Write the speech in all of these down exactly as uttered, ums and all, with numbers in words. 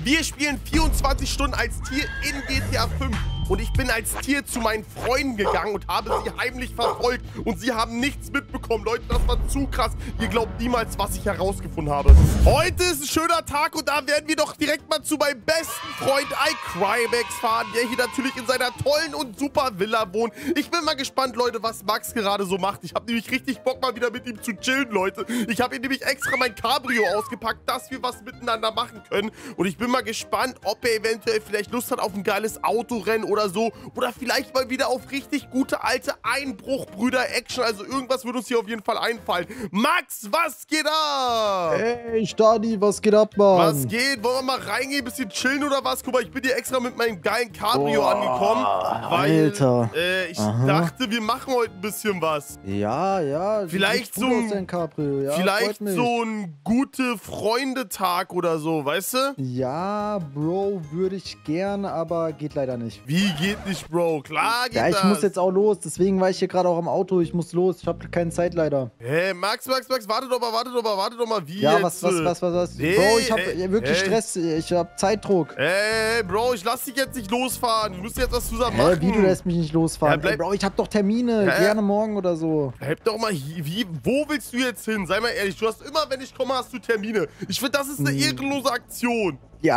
Wir spielen vierundzwanzig Stunden als Tier in G T A fünf. Und ich bin als Tier zu meinen Freunden gegangen und habe sie heimlich verfolgt. Und sie haben nichts mitbekommen. Leute, das war zu krass. Ihr glaubt niemals, was ich herausgefunden habe. Heute ist ein schöner Tag und da werden wir doch direkt mal zu meinem besten Freund iCrimex fahren, der hier natürlich in seiner tollen und super Villa wohnt. Ich bin mal gespannt, Leute, was Max gerade so macht. Ich habe nämlich richtig Bock, mal wieder mit ihm zu chillen, Leute. Ich habe ihm nämlich extra mein Cabrio ausgepackt, dass wir was miteinander machen können. Und ich bin mal gespannt, ob er eventuell vielleicht Lust hat auf ein geiles Autorennen oder so. Oder vielleicht mal wieder auf richtig gute alte Einbruchbrüder-Action. Also irgendwas wird uns hier auf jeden Fall einfallen. Max, was geht ab? Hey, Stani, was geht ab, Mann? Was geht? Wollen wir mal reingehen, bisschen chillen oder was? Guck mal, ich bin hier extra mit meinem geilen Cabrio Boah, angekommen. Weil Alter. Äh, ich Aha. dachte, wir machen heute ein bisschen was. Ja, ja. Vielleicht so ein, ein Cabrio. Ja, vielleicht so ein gute Freunde-Tag oder so, weißt du? Ja, Bro, würde ich gern, aber geht leider nicht. Wie geht nicht, Bro? Klar geht Ja, ich das. muss jetzt auch los, deswegen war ich hier gerade auch am Auto. Ich muss los, ich habe keine Zeit leider. Hä, hey, Max, Max, Max, warte doch mal, warte doch mal, warte doch mal, wie Ja, jetzt? was, was, was, was, was? Hey, Bro, ich habe hey, wirklich hey. Stress, ich habe Zeitdruck. Ey, Bro, ich lass dich jetzt nicht losfahren. Wir müssen jetzt was zusammen Hä, machen. wie, du lässt mich nicht losfahren? Ja, bleib- Ey, Bro, ich habe doch Termine, Hä? gerne morgen oder so. Bleib doch mal hier. Wie, wo willst du jetzt hin? Sei mal ehrlich, du hast immer, wenn ich komme, hast du Termine. Ich finde, das ist eine Hm. ehrenlose Aktion.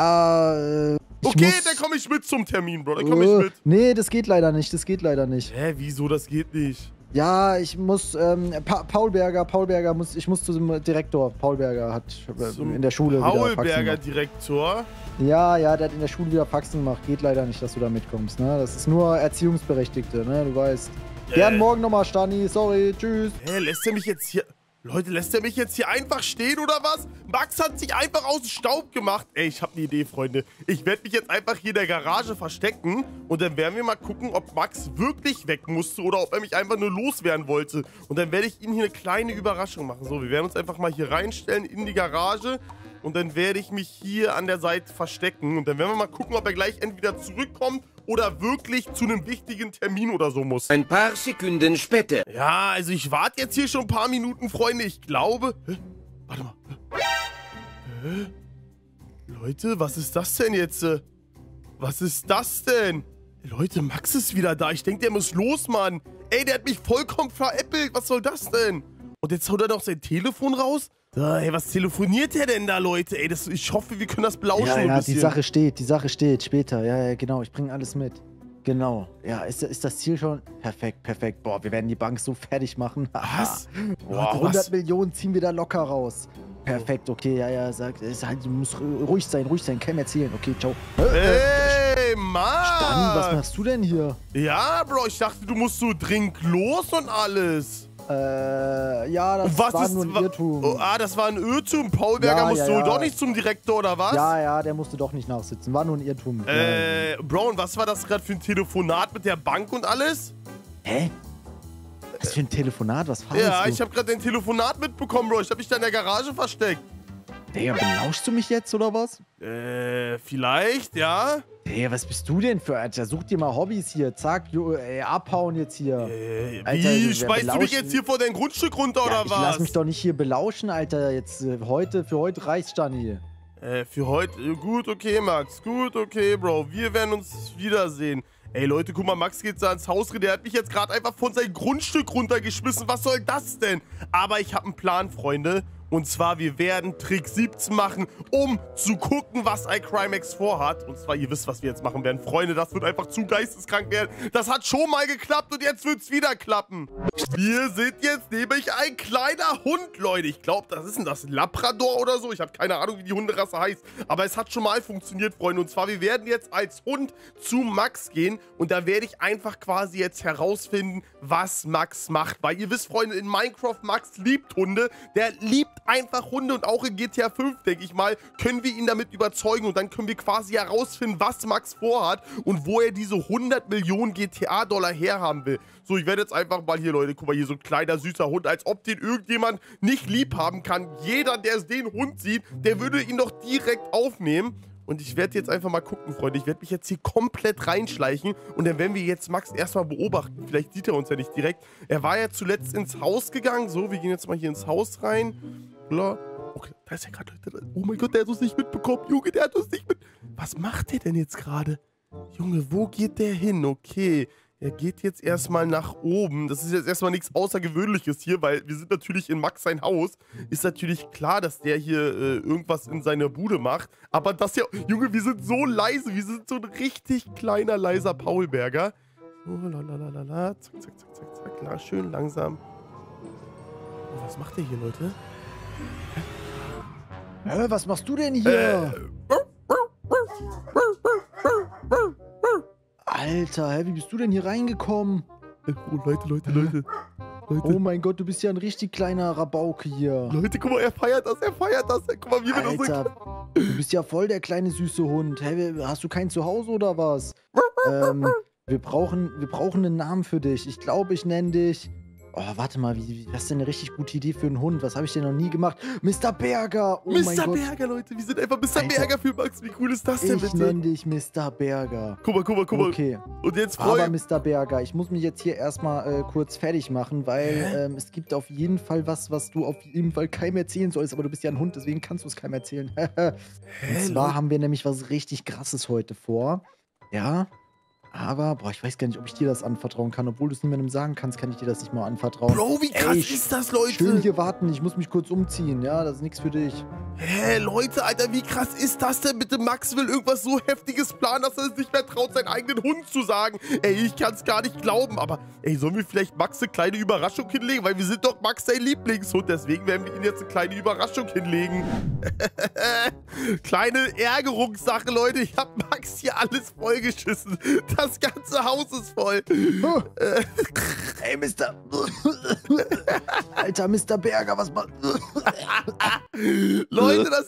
Ja, äh, ich Okay, muss... dann komme ich mit zum Termin, Bro. Dann komme Äh, ich mit. Nee, das geht leider nicht, das geht leider nicht. Hä, wieso? Das geht nicht. Ja, ich muss, ähm, pa Paul Berger, Paul Berger muss, ich muss zu dem Direktor. Paul Berger hat äh, Zum in der Schule wieder Faxen Paulberger gemacht. Direktor. Ja, ja, der hat in der Schule wieder Faxen gemacht. Geht leider nicht, dass du da mitkommst, ne? Das ist nur Erziehungsberechtigte, ne? Du weißt. Äh. Gern morgen nochmal, Stani. Sorry, tschüss. Hä, lässt er mich jetzt hier... Leute, lässt er mich jetzt hier einfach stehen oder was? Max hat sich einfach aus dem Staub gemacht. Ey, ich habe eine Idee, Freunde. Ich werde mich jetzt einfach hier in der Garage verstecken und dann werden wir mal gucken, ob Max wirklich weg musste oder ob er mich einfach nur loswerden wollte. Und dann werde ich ihm hier eine kleine Überraschung machen. So, wir werden uns einfach mal hier reinstellen in die Garage und dann werde ich mich hier an der Seite verstecken. Und dann werden wir mal gucken, ob er gleich entweder zurückkommt oder wirklich zu einem wichtigen Termin oder so muss. Ein paar Sekunden später. Ja, also ich warte jetzt hier schon ein paar Minuten, Freunde. Ich glaube... Hä? Warte mal. Hä? Leute, was ist das denn jetzt? äh? Was ist das denn? Leute, Max ist wieder da. Ich denke, der muss los, Mann. Ey, der hat mich vollkommen veräppelt. Was soll das denn? Und jetzt haut er noch sein Telefon raus? Da, ey, was telefoniert der denn da, Leute? Ey, das, ich hoffe, wir können das belauschen Ja, ein ja, bisschen. die Sache steht, die Sache steht. Später, ja, ja, genau. Ich bringe alles mit. Genau. Ja, ist, ist das Ziel schon? Perfekt, perfekt. Boah, wir werden die Bank so fertig machen. Was? Boah, Leute, hundert was? Millionen ziehen wir da locker raus. Perfekt, okay, ja, ja, sag, ist halt, du musst ruhig sein, ruhig sein, keinem erzählen. Okay, ciao. Ey, Mann! Stani, was machst du denn hier? Ja, Bro, ich dachte, du musst so dringend los und alles. Äh, ja, das Und was war ist, nur ein wa- Irrtum. Oh, ah, das war ein Irrtum. Paul Berger Ja, musste ja, wohl ja. doch nicht zum Direktor, oder was? Ja, ja, der musste doch nicht nachsitzen. War nur ein Irrtum. Ja. Äh, Bro, und was war das gerade für ein Telefonat mit der Bank und alles? Hä? Was für ein Telefonat? Was war Ja, das? ich habe gerade ein Telefonat mitbekommen, Bro. Ich habe mich da in der Garage versteckt. Digga, belauschst du mich jetzt oder was? Äh, vielleicht, ja? Digga, was bist du denn für Alter? Such dir mal Hobbys hier. Zack, jo, ey, abhauen jetzt hier. Äh, Alter, wie? wer Schmeißt du mich belauscht- jetzt hier vor dein Grundstück runter, Ja, oder ich was? lass mich doch nicht hier belauschen, Alter. Jetzt äh, heute, für heute reicht's, Stani. Äh, für heute, äh, gut, okay, Max. Gut, okay, Bro. Wir werden uns wiedersehen. Ey, Leute, guck mal, Max geht da ins Haus rein. Der hat mich jetzt gerade einfach von seinem Grundstück runtergeschmissen. Was soll das denn? Aber ich habe einen Plan, Freunde. Und zwar, wir werden Trick siebzehn machen, um zu gucken, was iCrimex vorhat. Und zwar, ihr wisst, was wir jetzt machen werden. Freunde, das wird einfach zu geisteskrank werden. Das hat schon mal geklappt und jetzt wird's wieder klappen. Wir sind jetzt nämlich ein kleiner Hund, Leute. Ich glaube, das ist denn das Labrador oder so. Ich habe keine Ahnung, wie die Hunderasse heißt. Aber es hat schon mal funktioniert, Freunde. Und zwar, wir werden jetzt als Hund zu Max gehen. Und da werde ich einfach quasi jetzt herausfinden, was Max macht. Weil ihr wisst, Freunde, in Minecraft, Max liebt Hunde. Der liebt einfach Hunde und auch in G T A fünf, denke ich mal, können wir ihn damit überzeugen und dann können wir quasi herausfinden, was Max vorhat und wo er diese hundert Millionen G T A-Dollar herhaben will. So, ich werde jetzt einfach mal hier, Leute, guck mal, hier so ein kleiner, süßer Hund, als ob den irgendjemand nicht lieb haben kann. Jeder, der den Hund sieht, der würde ihn doch direkt aufnehmen. Und ich werde jetzt einfach mal gucken, Freunde. Ich werde mich jetzt hier komplett reinschleichen. Und dann werden wir jetzt Max erstmal beobachten. Vielleicht sieht er uns ja nicht direkt. Er war ja zuletzt ins Haus gegangen. So, wir gehen jetzt mal hier ins Haus rein. Klar. Okay, da ist ja gerade... Oh mein Gott, der hat uns nicht mitbekommen. Junge, der hat uns nicht mit... Was macht der denn jetzt gerade? Junge, wo geht der hin? Okay, er geht jetzt erstmal nach oben. Das ist jetzt erstmal nichts Außergewöhnliches hier, weil wir sind natürlich in Max sein Haus. Ist natürlich klar, dass der hier äh, irgendwas in seiner Bude macht. Aber das ja, Junge, wir sind so leise. Wir sind so ein richtig kleiner, leiser Paulberger. So, lalalala, zack, zack, zack, zack, zack. Klar, schön langsam. Oh, was macht der hier, Leute? Hä, was machst du denn hier? Äh, Alter, hä, wie bist du denn hier reingekommen? Oh, Leute, Leute, Leute. Leute. Oh mein Gott, du bist ja ein richtig kleiner Rabauke hier. Leute, guck mal, er feiert das, er feiert das. Guck mal, wie wir das so... Alter, du bist ja voll der kleine süße Hund. Hä, hast du kein Zuhause oder was? ähm, wir brauchen, wir brauchen einen Namen für dich. Ich glaube, ich nenne dich... Oh, warte mal, wie, wie, was ist denn eine richtig gute Idee für einen Hund? Was habe ich denn noch nie gemacht? Mister Berger! Oh mein Mister Gott. Berger, Leute, wir sind einfach Mister Alter. Berger für Max. Wie cool ist das denn, Ich bitte? nenne dich Mister Berger. Guck mal, guck mal, guck mal. Okay. Und jetzt Aber freuen... Mister Berger, ich muss mich jetzt hier erstmal äh, kurz fertig machen, weil ähm, es gibt auf jeden Fall was, was du auf jeden Fall keinem erzählen sollst. Aber du bist ja ein Hund, deswegen kannst du es keinem erzählen. Und zwar Leute? haben wir nämlich was richtig Krasses heute vor. Ja. Aber, boah, ich weiß gar nicht, ob ich dir das anvertrauen kann. Obwohl du es niemandem sagen kannst, kann ich dir das nicht mal anvertrauen. Bro, wie krass Ey, ist das, Leute? Schön hier warten, ich muss mich kurz umziehen. Ja, das ist nichts für dich. Hä, Leute, Alter, wie krass ist das denn? Bitte, Max will irgendwas so Heftiges planen, dass er es nicht mehr traut, seinen eigenen Hund zu sagen. Ey, ich kann's gar nicht glauben. Aber, ey, sollen wir vielleicht Max eine kleine Überraschung hinlegen? Weil wir sind doch Max sein Lieblingshund. Deswegen werden wir ihm jetzt eine kleine Überraschung hinlegen. Kleine Ärgerungssache, Leute. Ich hab Max hier alles vollgeschissen. Das ganze Haus ist voll. Oh. Ey, Mister Alter, Mister Berger, was macht... Leute, das...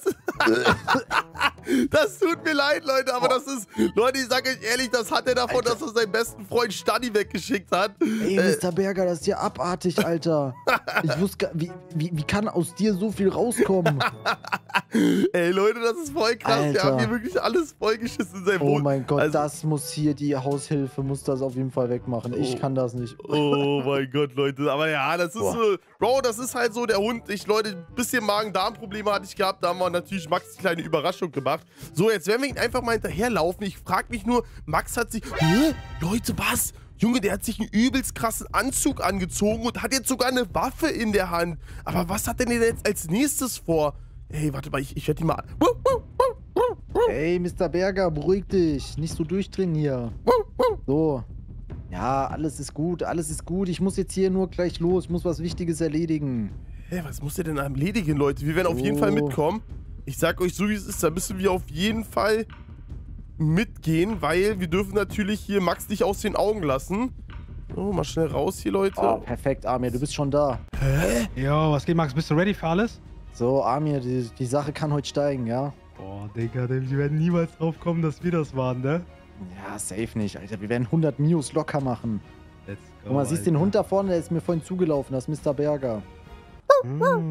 das tut mir leid, Leute, aber das ist... Leute, ich sage euch ehrlich, das hat er davon, Alter. dass er seinen besten Freund Stani weggeschickt hat. Ey, Äh, Mister Berger, das ist ja abartig, Alter. Ich wusste gar... Wie, wie, wie kann aus dir so viel rauskommen? ey, Leute, das ist voll krass. Wir Alter. haben hier wirklich alles vollgeschissen in seinem Oh Wohn- mein Gott, Also- das muss hier, die Haushilfe muss das auf jeden Fall wegmachen. Ich Oh. kann das nicht. Oh mein Gott, Leute. Aber ja, das ist Boah. so... Bro, das ist halt so der Hund. Ich, Leute, ein bisschen Magen-Darm-Probleme hatte ich gehabt. Da haben wir natürlich Max eine kleine Überraschung gemacht. So, jetzt werden wir ihn einfach mal hinterherlaufen. Ich frage mich nur, Max hat sich... Hä? Leute, was? Junge, der hat sich einen übelst krassen Anzug angezogen und hat jetzt sogar eine Waffe in der Hand. Aber was hat denn der jetzt als nächstes vor? Ey, warte mal, ich, ich werde ihn mal... Ey, Mister Berger, beruhig dich. Nicht so durchdrehen hier. So. Ja, alles ist gut, alles ist gut. Ich muss jetzt hier nur gleich los. Ich muss was Wichtiges erledigen. Hä, was muss der denn erledigen, Leute? Wir werden auf jeden Oh. Fall mitkommen. Ich sag euch so, wie es ist, da müssen wir auf jeden Fall mitgehen, weil wir dürfen natürlich hier Max nicht aus den Augen lassen. So, mal schnell raus hier, Leute. Oh, perfekt, Amir, du bist schon da. Jo, was geht, Max? Bist du ready für alles? So, Amir, die, die Sache kann heute steigen, ja? Boah, Digga, die werden niemals drauf kommen, dass wir das waren, ne? Ja, safe nicht, Alter. Wir werden hundert Mios locker machen. Let's go, Guck mal, siehst du den Alter. Hund da vorne? Der ist mir vorhin zugelaufen. Das ist Mister Berger. Mm.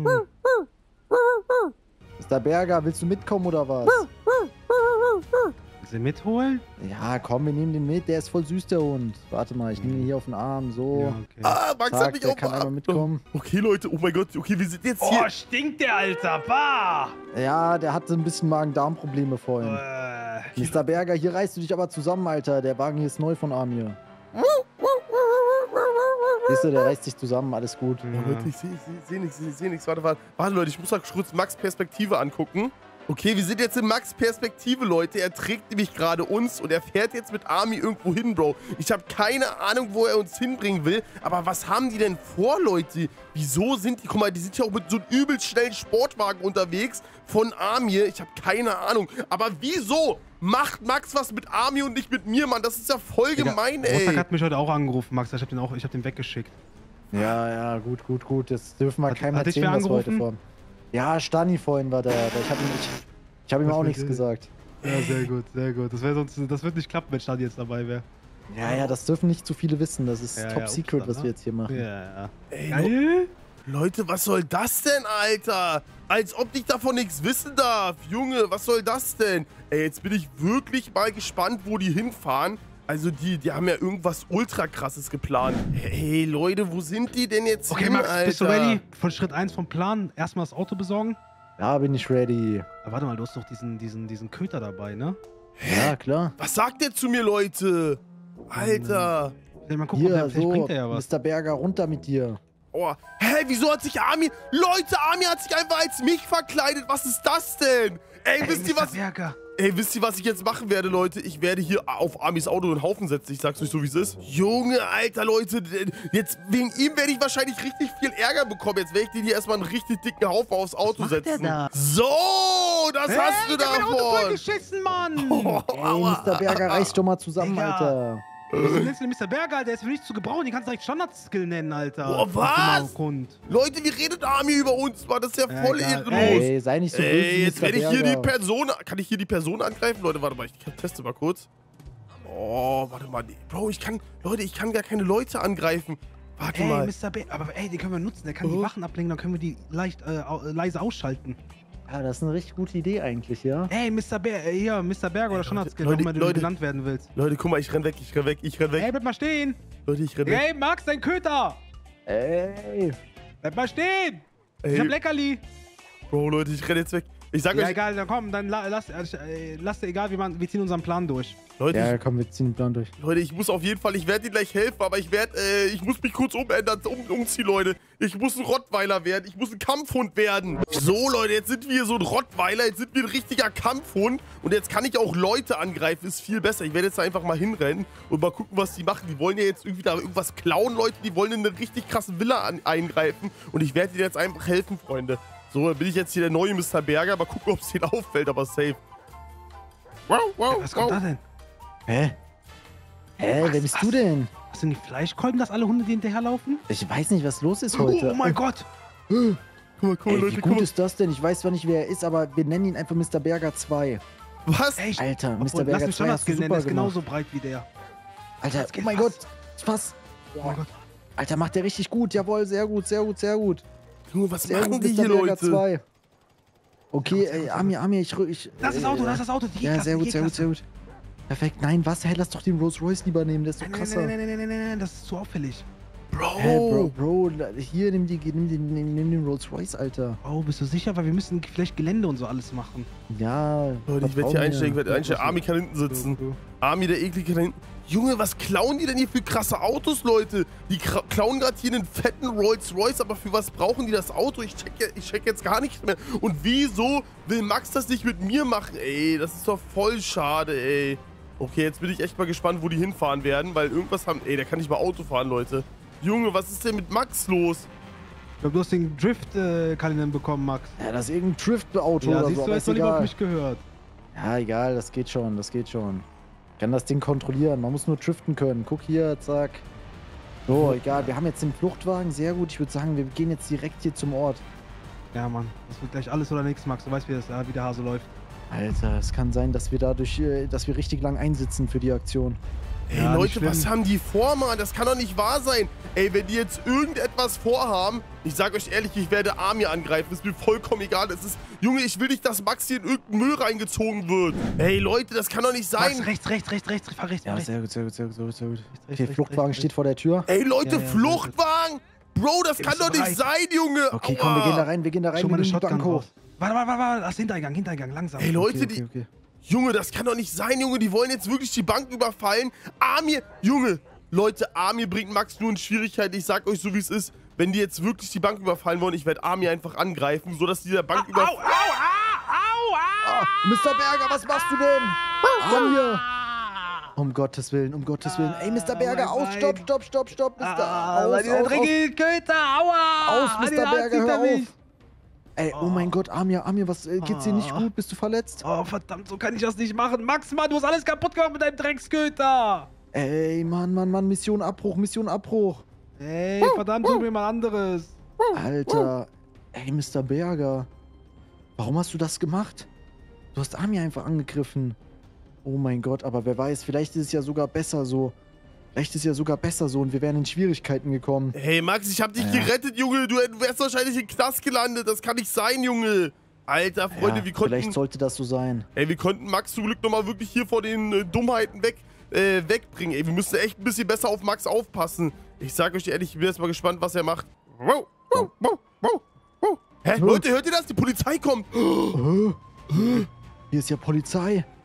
Mister Berger, willst du mitkommen oder was? Willst du ihn mitholen? Ja, komm, wir nehmen den mit. Der ist voll süß, der Hund. Warte mal, ich nehme ihn hier auf den Arm. So. Ja, okay. Ah, Max hat Zack, mich der auch kann einmal mal- mitkommen. Okay, Leute, oh mein Gott, okay, wir sind jetzt Oh, hier. stinkt der, Alter! Bah! Ja, der hatte ein bisschen Magen-Darm-Probleme vorhin. Äh, Mister Berger, hier reißt du dich aber zusammen, Alter. Der Wagen hier ist neu von Amir. Siehst du, der reißt sich zusammen. Alles gut. Oh, Leute, ich sehe ich seh, seh nichts, ich sehe nichts. Warte, warte. Warte, Leute, ich muss mal kurz Max Perspektive angucken. Okay, wir sind jetzt in Max Perspektive, Leute. Er trägt nämlich gerade uns und er fährt jetzt mit Army irgendwo hin, Bro. Ich habe keine Ahnung, wo er uns hinbringen will. Aber was haben die denn vor, Leute? Wieso sind die... Guck mal, die sind ja auch mit so einem übelst schnellen Sportwagen unterwegs von Army. Ich habe keine Ahnung. Aber wieso macht Max was mit Army und nicht mit mir, Mann? Das ist ja voll Digga, gemein, Rostock ey. hat mich heute auch angerufen, Max. Ich hab den auch, ich hab den weggeschickt. Ja, ja, gut, gut, gut. Das dürfen wir Hat- keinem hat dich erzählen, wer was wir heute angerufen? vor. Ja, Stani vorhin war da. aber Ich habe ihm, ich, ich hab ihm Was auch mit nichts dir? gesagt. Ja, sehr gut, sehr gut. Das, wär sonst, das wird nicht klappen, wenn Stadi jetzt dabei wäre. Ja, ja, das dürfen nicht zu viele wissen. Das ist Ja, top ja, secret, Upsa, was ne? wir jetzt hier machen. Ja. Ey, Geil! Leute, was soll das denn, Alter? Als ob ich davon nichts wissen darf. Junge, was soll das denn? Ey, jetzt bin ich wirklich mal gespannt, wo die hinfahren. Also die, die haben ja irgendwas ultra krasses geplant. Hey, Leute, wo sind die denn jetzt Okay, hin, Max, Alter? bist du ready? Von Schritt eins vom Plan, erstmal das Auto besorgen. Ja, bin ich ready. Aber warte mal, du hast doch diesen, diesen, diesen Köter dabei, ne? Ja, klar. Was sagt der zu mir, Leute? Alter. Ja, mal gucken, ob Hier, der, vielleicht so, bringt er ja was. Mister Berger, runter mit dir. Oh. Hä, wieso hat sich Armin... Leute, Armin hat sich einfach als mich verkleidet. Was ist das denn? Ey, Ey, wisst ihr was... Berger. Ey, wisst ihr, was ich jetzt machen werde, Leute? Ich werde hier auf Armis Auto einen Haufen setzen. Ich sag's euch so, wie es ist. Junge, Alter, Leute. Jetzt, wegen ihm werde ich wahrscheinlich richtig viel Ärger bekommen. Jetzt werde ich den hier erstmal einen richtig dicken Haufen aufs Auto Was macht setzen. der da? So, das Hey, hast du ich hab mein Auto voll davon. geschissen, Mann! Oh, Ey, aua. Mister Berger, reiß doch mal zusammen, Digga. Alter. Was nennst du den Mister Berger, Alter? Der ist für nichts zu gebrauchen. Den kannst du direkt Standard-Skill nennen, Alter. Boah, was? Grund. Leute, wie redet Armin über uns? Mann, das ist ja Ja, voll egal. ehrenlos. Ey, sei nicht so böse, Ey, jetzt Mister werde ich hier die Berger. Person... Kann ich hier die Person angreifen? Leute, warte mal, ich teste mal kurz. Oh, warte mal. Nee, Bro, ich kann... Leute, ich kann gar keine Leute angreifen. Warte Ey, mal. Mister Berger. Aber ey, den können wir nutzen. Der kann Oh. die Wachen ablenken, dann können wir die leicht äh, au- äh, leise ausschalten. Ja, das ist eine richtig gute Idee eigentlich, ja? Ey, Mister Berger, äh, hier, Mister Berger oder Standard-Skill, Leute, warum du Leute. genannt werden willst. Leute, guck mal, ich renn weg, ich renn weg, ich renn weg. Ey, bleib mal stehen! Leute, ich renn weg. Ey, Max, dein Köter! Ey. Bleib mal stehen! Ich hab Ey, Leckerli! Bro, Leute, ich renn jetzt weg. Ich sag Ja, euch, egal, dann komm, dann la lass, äh, lass dir egal, wie man, wir ziehen unseren Plan durch. Leute, Ja, ich, komm, wir ziehen den Plan durch. Leute, ich muss auf jeden Fall, ich werde dir gleich helfen, aber ich werde, äh, ich muss mich kurz umändern, um, umziehen, Leute. Ich muss ein Rottweiler werden, ich muss ein Kampfhund werden. So, Leute, jetzt sind wir hier so ein Rottweiler, jetzt sind wir ein richtiger Kampfhund und jetzt kann ich auch Leute angreifen, ist viel besser. Ich werde jetzt da einfach mal hinrennen und mal gucken, was die machen. Die wollen ja jetzt irgendwie da irgendwas klauen, Leute, die wollen in eine richtig krasse Villa an, eingreifen und ich werde dir jetzt einfach helfen, Freunde. So, dann bin ich jetzt hier der neue Mister Berger, mal gucken, ob es denen auffällt, aber safe. Wow, wow, Was kommt wow. da denn? Hä? Hä, Was, wer bist was? du denn? Hast du die Fleischkolben, dass alle Hunde dir hinterherlaufen? Ich weiß nicht, was los ist heute. Oh mein Gott! Guck mal, guck mal, Ey, wie Leute, guck gut mal. ist das denn? Ich weiß zwar nicht, wer er ist, aber wir nennen ihn einfach Mister Berger zwei. Was? Echt? Alter, Mister Obwohl, lass Berger mich zwei hast du Standard-Skill nennen, super der ist gemacht. genauso breit wie der. Alter, Das geht oh mein fast. Gott. Spaß. Oh mein Gott. Alter, macht der richtig gut. Jawohl, sehr gut, sehr gut, sehr gut. Junge, was Sehr machen gut, die Mister hier, Berger Leute? zwei. Okay, ey, Amir, Amir, ich rück. Ich, Das ist äh, Auto, das ist das Auto, die Ja, G-Klasse, sehr die gut, sehr gut, G-Klasse. sehr gut. Perfekt. Nein, was? Hey, lass doch den Rolls Royce lieber nehmen, der ist doch Nein, nein, krasser. nein, nein, nein, nein, nein, nein, das ist zu auffällig. Bro. Hä, Bro, Bro, hier, nimm, die, nimm, den, nimm, nimm den Rolls Royce, Alter. Oh, bist du sicher? Weil wir müssen vielleicht Gelände und so alles machen. Ja. Leute, ich werde vertrau hier mir. einsteigen, ich werde einsteigen. Armin kann hinten sitzen. Armin, der eklige kann hinten. Junge, was klauen die denn hier für krasse Autos, Leute? Die kra- klauen gerade hier einen fetten Rolls Royce, aber für was brauchen die das Auto? Ich check, ja- ich check jetzt gar nichts mehr. Und wieso will Max das nicht mit mir machen? Ey, das ist doch voll schade, ey. Okay, jetzt bin ich echt mal gespannt, wo die hinfahren werden, weil irgendwas haben... Ey, der kann nicht mal Auto fahren, Leute. Junge, was ist denn mit Max los? Ich glaube, du hast den Drift-Kalender bekommen, Max. Ja, das ist irgendein Drift-Auto Ja, oder siehst so, du, aber hast ist du lieber auf egal. mich gehört. Ja, egal, das geht schon, das geht schon. Ich kann das Ding kontrollieren, man muss nur driften können. Guck hier, zack. So, egal, wir haben jetzt den Fluchtwagen, sehr gut. Ich würde sagen, wir gehen jetzt direkt hier zum Ort. Ja, Mann. Das wird gleich alles oder nichts, Max. Du weißt, wie, das, äh, wie der Hase läuft. Alter, es kann sein, dass wir dadurch, äh, dass wir richtig lang einsitzen für die Aktion. Ey, Ja, nicht Leute, was schlimm. haben die vor, Mann? Das kann doch nicht wahr sein. Ey, wenn die jetzt irgendetwas vorhaben, ich sag euch ehrlich, ich werde Amir angreifen. Ist mir vollkommen egal. Es ist, Junge, ich will nicht, dass Max hier in irgendeinen Müll reingezogen wird. Ey, Leute, das kann doch nicht sein. Max, rechts, rechts, rechts, rechts, fahr rechts, fahr Ja, rechts. sehr gut, sehr gut, sehr gut, sehr gut, sehr gut. rechts, Okay, rechts, Fluchtwagen rechts, steht vor der Tür. Ey, Leute, Ja, ja, Fluchtwagen? Bro, das Ey, kann bist doch du nicht bereit? sein, Junge. Okay, Aua. komm, wir gehen da rein, wir gehen da rein, Schon wir mal eine nehmen die Shotgun Bank hoch. raus. Warte, warte, warte, warte. Das Hintereingang, Hintereingang, langsam. Ey, Leute, Okay, die... okay, okay. Junge, das kann doch nicht sein, Junge. Die wollen jetzt wirklich die Bank überfallen. Amir, Junge, Leute, Amir bringt Max nur in Schwierigkeiten. Ich sag euch so, wie es ist. Wenn die jetzt wirklich die Bank überfallen wollen, ich werde Amir einfach angreifen, sodass die der Bank Au, überfallen. au, au, au, Ah, Mister Berger, was machst du denn? Komm hier. Um Gottes Willen, um Gottes Willen. Ey, Mister Ah, Berger, mein aus, Bein. stopp, stopp, stopp, stopp, Mister. Ah, aus, dieser aus, aus, dreckige Köter, aua! aus, Ah, Mister den Arzt Berger, hinter hör auf. mich. Ey, oh mein Gott, Amir, Amir, was, äh, geht's dir nicht Ah. gut? Bist du verletzt? Oh, verdammt, so kann ich das nicht machen. Max, Mann, du hast alles kaputt gemacht mit deinem Drecksköter. Ey, Mann, Mann, Mann, Mission Abbruch, Mission Abbruch. Ey, verdammt, tu mir mal anderes. Alter, ey, Mister Berger. Warum hast du das gemacht? Du hast Amir einfach angegriffen. Oh mein Gott, aber wer weiß, vielleicht ist es ja sogar besser so. Vielleicht ist es ja sogar besser so und wir wären in Schwierigkeiten gekommen. Hey, Max, ich hab dich Ja. gerettet, Junge. Du wärst wahrscheinlich im Knast gelandet. Das kann nicht sein, Junge. Alter, Freunde, Ja, wir konnten... vielleicht sollte das so sein. Ey, wir konnten Max zum Glück nochmal wirklich hier vor den äh, Dummheiten weg, äh, wegbringen. Ey, wir müssen echt ein bisschen besser auf Max aufpassen. Ich sag euch ehrlich, ich bin jetzt mal gespannt, was er macht. Wow, wow, wow, wow, wow. Hä, Oh. Leute, hört ihr das? Die Polizei kommt. Hier ist ja Polizei.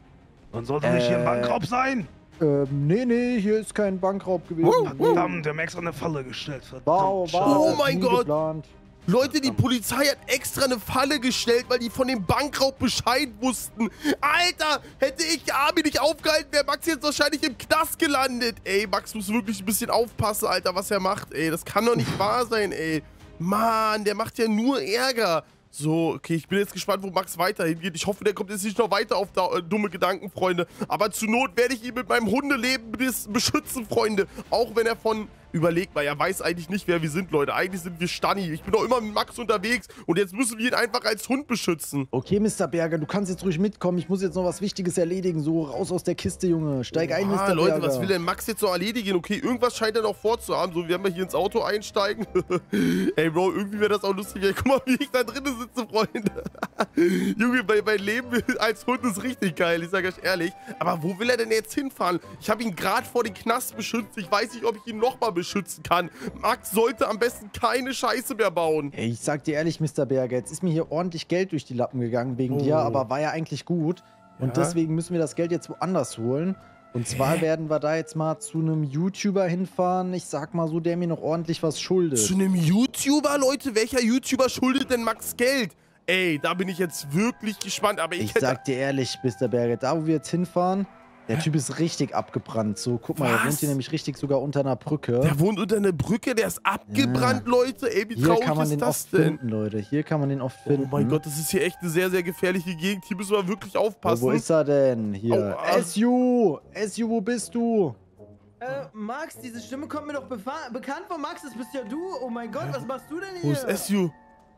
Dann sollte nicht hier ein Äh, Bankraub sein. Ähm, nee, nee, hier ist kein Bankraub gewesen. Wow, Nee. Verdammt, wir haben extra eine Falle gestellt. Verdammt. Wow, wow. Oh das mein nie Gott. Geplant. Leute, die Polizei hat extra eine Falle gestellt, weil die von dem Bankraub Bescheid wussten. Alter, hätte ich Armin nicht aufgehalten, wäre Max jetzt wahrscheinlich im Knast gelandet. Ey, Max muss wirklich ein bisschen aufpassen, Alter, was er macht, ey. Das kann doch nicht wahr sein, ey. Mann, der macht ja nur Ärger. So, okay, ich bin jetzt gespannt, wo Max weiterhin geht. Ich hoffe, der kommt jetzt nicht noch weiter auf da, äh, dumme Gedanken, Freunde. Aber zur Not werde ich ihn mit meinem Hundeleben bis beschützen, Freunde. Auch wenn er von... Überlegt mal, er weiß eigentlich nicht, wer wir sind, Leute. Eigentlich sind wir Stani. Ich bin doch immer mit Max unterwegs und jetzt müssen wir ihn einfach als Hund beschützen. Okay, Mister Berger, du kannst jetzt ruhig mitkommen. Ich muss jetzt noch was Wichtiges erledigen. So, raus aus der Kiste, Junge. Steig ein, Ah, Mister Leute, Berger. was will denn Max jetzt noch erledigen? Okay, irgendwas scheint er noch vorzuhaben. So, werden wir hier ins Auto einsteigen. Ey, Bro, irgendwie wäre das auch lustig. Ey, guck mal, wie ich da drinnen sitze, Freunde. Junge, mein, mein Leben als Hund ist richtig geil. Ich sage euch ehrlich. Aber wo will er denn jetzt hinfahren? Ich habe ihn gerade vor den Knast beschützt. Ich weiß nicht, ob ich ihn nochmal beschützen kann. Max sollte am besten keine Scheiße mehr bauen. Ey, ich sag dir ehrlich, Mister Berger, jetzt ist mir hier ordentlich Geld durch die Lappen gegangen wegen Oh. dir, aber war ja eigentlich gut. Und Ja? deswegen müssen wir das Geld jetzt woanders holen. Und zwar Hä? werden wir da jetzt mal zu einem YouTuber hinfahren, ich sag mal so, der mir noch ordentlich was schuldet. Zu einem YouTuber, Leute? Welcher YouTuber schuldet denn Max Geld? Ey, da bin ich jetzt wirklich gespannt. Aber ich, Ich hätte... sag dir ehrlich, Mister Berger, da wo wir jetzt hinfahren, der Typ ist richtig abgebrannt. So, guck mal, er Was? wohnt hier nämlich richtig sogar unter einer Brücke. Der wohnt unter einer Brücke, der ist abgebrannt, Leute. Ey, wie Hier traurig kann man ist den das oft denn? finden, Leute. Hier kann man den oft finden. Oh mein Gott, das ist hier echt eine sehr, sehr gefährliche Gegend. Hier müssen wir wirklich Oh, aufpassen. wo ist er denn? Hier. Aua. S U! S U, wo bist du? Äh, Max, diese Stimme kommt mir doch bekannt vor. Max, das bist ja du. Oh mein Gott, was machst du denn hier? Wo ist S U?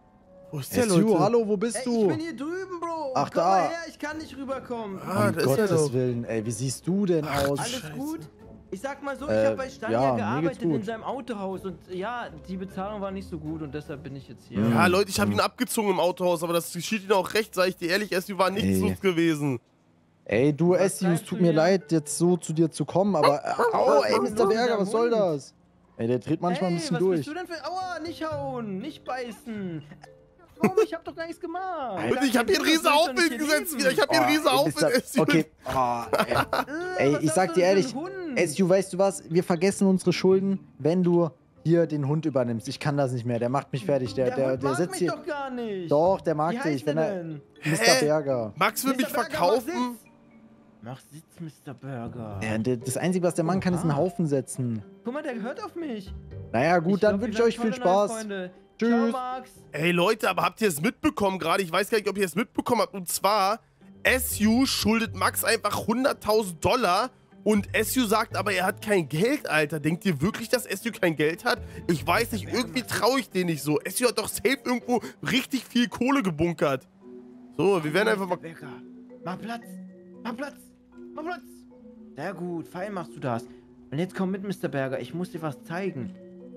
Wo ist der, S U, Leute? hallo, wo bist Ey, du? ich bin hier drüben, Bro. Ach, Komm da. mal her, ich kann nicht rüberkommen. Ah, Um da ist er Gottes doch. Willen, ey, wie siehst du denn aus? Alles Scheiße. gut? Ich sag mal so, Äh, ich habe bei Stanja ja, mir gearbeitet geht's gut. in seinem Autohaus und ja, die Bezahlung war nicht so gut und deshalb bin ich jetzt hier. Mhm. Ja, Leute, ich habe ihn abgezogen im Autohaus, aber das geschieht Ihnen auch recht, sag ich dir ehrlich. S U war nichts Ey. los gewesen. Ey, du Was S U, es treibst tut du mir hier? leid, jetzt so zu dir zu kommen, aber... Äh, au, ey, Mister los, Berger, der was soll Hund? das? Ey, der dreht manchmal Hey, ein bisschen was durch. bist du denn für... Aua, nicht hauen, nicht beißen. Warum? Ich hab doch gar nichts gemacht. Leute, ich habe hier einen riesen Aufwind gesetzt wieder. Ich habe hier einen riesen ey, Aufwind. Mister- S U. Okay, ah, ey. Äh, Ey, was ich hast sag du dir denn ehrlich, für einen Hund? S U, weißt du was? Wir vergessen unsere Schulden, wenn du hier den Hund übernimmst. Ich kann das nicht mehr, der macht mich fertig. Der, Der, der, Hund der mag sitzt mich hier... doch gar nicht. Doch, der mag Wie dich, heißt wenn der er... denn? Mister Hä? Berger. Max will mich Mister Burger, mach verkaufen. Sitz. Mach Sitz, Mister Burger. Ja, der, das Einzige, was der machen kann, ist einen Oha. Haufen setzen. Guck mal, der hört auf mich. Naja, gut, dann glaub, wünsche wir ich euch werden viel tolle neue Spaß. Freunde. Tschüss. Ciao, Max. Ey, Leute, aber habt ihr es mitbekommen gerade? Ich weiß gar nicht, ob ihr es mitbekommen habt. Und zwar, S U schuldet Max einfach hunderttausend Dollar. Und S U sagt aber, er hat kein Geld, Alter. Denkt ihr wirklich, dass S U kein Geld hat? Ich weiß nicht, irgendwie traue ich den nicht so. S U hat doch safe irgendwo richtig viel Kohle gebunkert. So, wir werden einfach mal... Mister Burger, mach Platz. Mach Platz. Mach Platz. Sehr gut, fein machst du das. Und jetzt komm mit, Mister Burger. Ich muss dir was zeigen.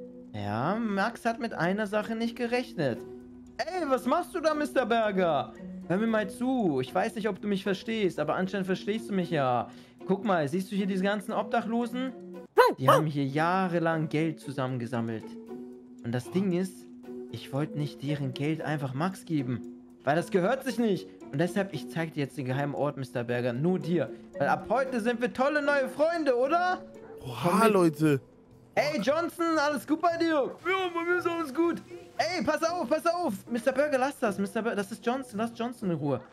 Ja, Max hat mit einer Sache nicht gerechnet. Ey, was machst du da, Mister Burger? Hör mir mal zu. Ich weiß nicht, ob du mich verstehst, aber anscheinend verstehst du mich ja. Guck mal, siehst du hier diese ganzen Obdachlosen? Die haben hier jahrelang Geld zusammengesammelt. Und das Ding ist, ich wollte nicht deren Geld einfach Max geben. Weil das gehört sich nicht. Und deshalb, ich zeig dir jetzt den geheimen Ort, Mister Burger. Nur dir. Weil ab heute sind wir tolle neue Freunde, oder? Oha, Leute. Hey, Johnson, alles gut bei dir? Ja, bei mir ist alles gut. Ey, pass auf, pass auf. Mister Burger, lass das. Mister Burger, das ist Johnson. Lass Johnson in Ruhe.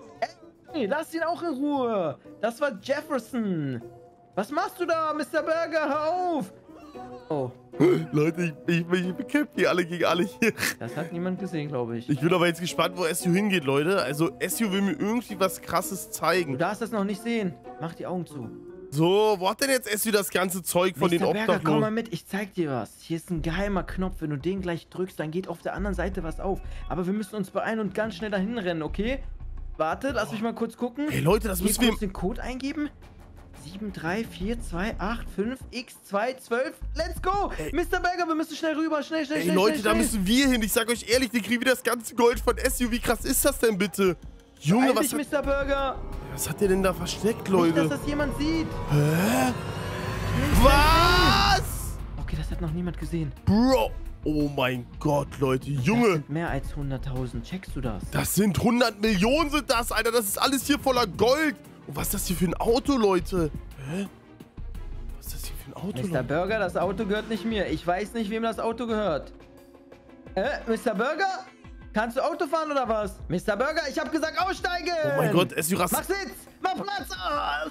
Ey, lass ihn auch in Ruhe. Das war Jefferson. Was machst du da, Mister Burger? Hör auf. Oh, Leute, ich, ich, ich bekämpfe die alle gegen alle hier. das hat niemand gesehen, glaube ich. Ich bin aber jetzt gespannt, wo S U hingeht, Leute. Also, S U will mir irgendwie was Krasses Du zeigen. darfst das noch nicht sehen. Mach die Augen zu. So, wo hat denn jetzt S U das ganze Zeug von den Mister Burger, komm mal Obdachlosen? mit, ich zeig dir was. Hier ist ein geheimer Knopf. Wenn du den gleich drückst, dann geht auf der anderen Seite was auf. Aber wir müssen uns beeilen und ganz schnell dahin rennen, okay? Warte, lass mich mal kurz gucken. Ey, Leute, das Hier müssen wir... kurz den Code eingeben. sieben drei vier zwei acht fünf x zwei zwölf. Let's go! Ey. Mister Burger, wir müssen schnell rüber. Schnell, schnell, Ey, schnell. Leute, schnell, da schnell. müssen wir hin. Ich sag euch ehrlich, wir kriegen wieder das ganze Gold von S U. Wie krass ist das denn bitte? Junge, Beeil was dich, hat, Mister Burger. was hat der denn da versteckt, Nicht, dass Leute? das jemand sieht. Hä? Was? Okay, das hat noch niemand gesehen. Bro. Oh mein Gott, Leute. Das Junge, sind mehr als hunderttausend. Checkst du das? das sind hundert Millionen sind das, Alter. Das ist alles hier voller Gold. Und was ist das hier für ein Auto, Leute? Hä? Was ist das hier für ein Auto, Mister Leute? Burger, das Auto gehört nicht mir. Ich weiß nicht, wem das Auto gehört. Äh, Mister Burger? Kannst du Auto fahren oder was? Mister Burger, ich hab gesagt aussteigen! Oh mein Gott, S U Mach Rast. Sitz! Mach Platz! Ah.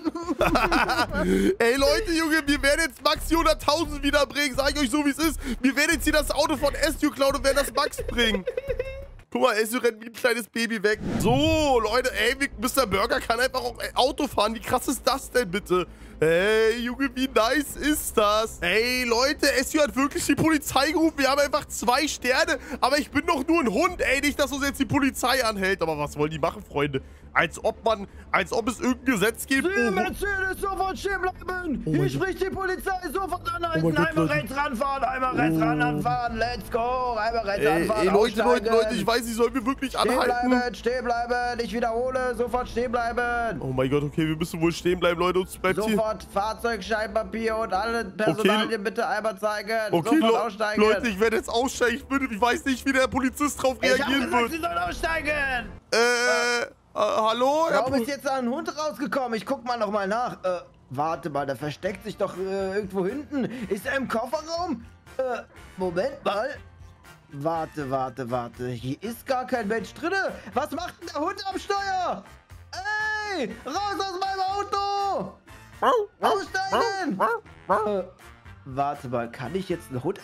Ey, Leute, Junge, wir werden jetzt Max hier hunderttausend wiederbringen. Sag ich euch so, wie es ist. Wir werden jetzt hier das Auto von S U klauen und werden das Max bringen. Guck mal, S U rennt wie ein kleines Baby weg. So, Leute, ey, Mister Burger kann einfach auch Auto fahren. Wie krass ist das denn bitte? Ey, Junge, wie nice ist das? Ey, Leute, S U hat wirklich die Polizei gerufen. Wir haben einfach zwei Sterne. Aber ich bin doch nur ein Hund. Ey, nicht, dass uns jetzt die Polizei anhält. Aber was wollen die machen, Freunde? Als ob man, als ob es irgendein Gesetz gibt. Sie, Oh, Mercedes, sofort stehen bleiben! Oh Hier mein spricht die Polizei, sofort Oh anhalten! mein Gott, Einmal Leute. rechts ranfahren, einmal rechts Oh. ranfahren, let's go! Einmal rechts ey, ranfahren, ey, Leute, Leute, aussteigen. Leute, ich weiß, ich soll mir wirklich Stehen anhalten. bleiben, stehen bleiben, ich wiederhole, sofort stehen bleiben! Oh mein Gott, okay, wir müssen wohl stehen bleiben, Leute. Uns bleibt hier. Sofort Fahrzeugscheinpapier und alle Personalien bitte einmal zeigen. Okay, sofort Le aussteigen. Leute, ich werde jetzt aussteigen. Ich, bin, ich weiß nicht, wie der Polizist drauf ich hab reagieren gesagt, wird. Sie sollen aussteigen. Äh, äh, hallo? Herr Warum Po- ist jetzt da ein Hund rausgekommen? Ich guck mal noch mal nach. Äh, warte mal, der versteckt sich doch äh, irgendwo hinten. Ist er im Kofferraum? Äh, Moment mal. Warte, warte, warte. Hier ist gar kein Mensch drinne. Was macht denn der Hund am Steuer? Ey, raus aus meinem Auto! Aussteigen! Äh, warte mal, kann ich jetzt einen Hund...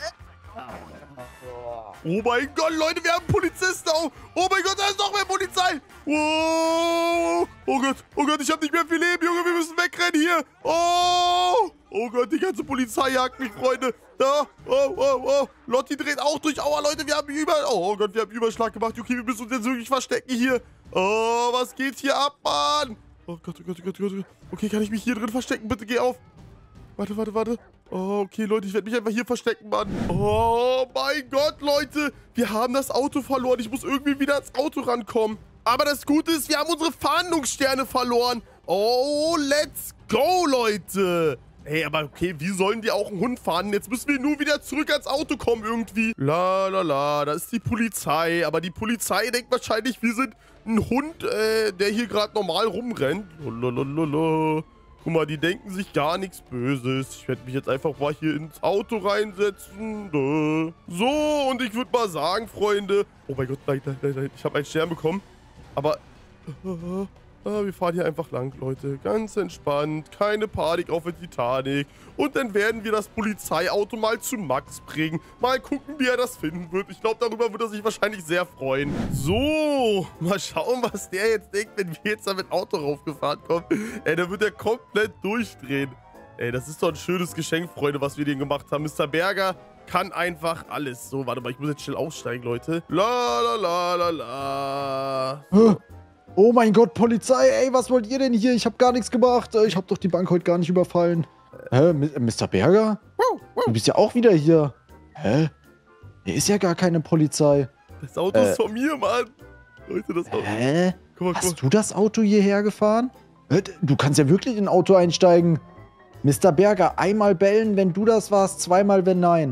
Oh mein Gott, Leute, wir haben Polizisten auf. Oh mein Gott, da ist noch mehr Polizei. Wow. Oh Gott, oh Gott, ich habe nicht mehr viel Leben, Junge. Wir müssen wegrennen hier. Oh. Oh Gott, die ganze Polizei jagt mich, Freunde. Da. Oh, oh, oh. Lotti dreht auch durch. Aua, Leute, wir haben über... Oh, oh Gott, wir haben Überschlag gemacht. Okay, wir müssen uns jetzt wirklich verstecken hier. Oh, was geht hier ab, Mann? Oh Gott, oh Gott, oh Gott, oh Gott. Okay, kann ich mich hier drin verstecken? Bitte geh auf. Warte, warte, warte. Oh, okay, Leute, ich werde mich einfach hier verstecken, Mann. Oh mein Gott, Leute. Wir haben das Auto verloren. Ich muss irgendwie wieder ans Auto rankommen. Aber das Gute ist, wir haben unsere Fahndungssterne verloren. Oh, let's go, Leute. Ey, aber okay, wie sollen die auch einen Hund fahren? Jetzt müssen wir nur wieder zurück ans Auto kommen irgendwie. La, la, la, da ist die Polizei. Aber die Polizei denkt wahrscheinlich, wir sind ein Hund, äh, der hier gerade normal rumrennt. Lalalala. Guck mal, die denken sich gar nichts Böses. Ich werde mich jetzt einfach mal hier ins Auto reinsetzen. So, und ich würde mal sagen, Freunde... Oh mein Gott, nein, nein, nein, nein. Ich habe einen Stern bekommen. Aber... Ah, wir fahren hier einfach lang, Leute. Ganz entspannt. Keine Panik auf der Titanic. Und dann werden wir das Polizeiauto mal zu Max bringen. Mal gucken, wie er das finden wird. Ich glaube, darüber wird er sich wahrscheinlich sehr freuen. So, mal schauen, was der jetzt denkt, wenn wir jetzt da mit Auto raufgefahren kommen. Ey, da wird er komplett durchdrehen. Ey, das ist doch ein schönes Geschenk, Freunde, was wir denen gemacht haben. Mister Berger kann einfach alles. So, warte mal, ich muss jetzt schnell aussteigen, Leute. La, la, la, la, la. Huh. Oh mein Gott, Polizei, ey, was wollt ihr denn hier? Ich habe gar nichts gemacht. Ich habe doch die Bank heute gar nicht überfallen. Hä, Mister Berger? Du bist ja auch wieder hier. Hä? Hier ist ja gar keine Polizei. Das Auto Äh. ist von mir, Mann. Leute, das Auto. Hä? Guck mal, guck mal. Hast du das Auto hierher gefahren? Hä, Du kannst ja wirklich in ein Auto einsteigen. Mister Berger, einmal bellen, wenn du das warst, zweimal, wenn nein.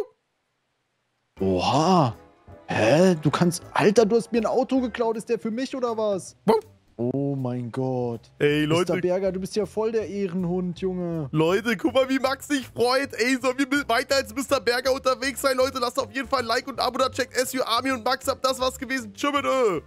Oha. Hä? Du kannst... Alter, du hast mir ein Auto geklaut. Ist der für mich oder was? Oh mein Gott. Ey, Mister Leute, Berger, du bist ja voll der Ehrenhund, Junge. Leute, guck mal, wie Max sich freut. Ey, sollen wir mit- weiter als Mister Berger unterwegs sein? Leute, lasst auf jeden Fall ein Like und ein Abo da. Checkt S U, Army und Max ab. Das war's gewesen. Tschüss, bitte.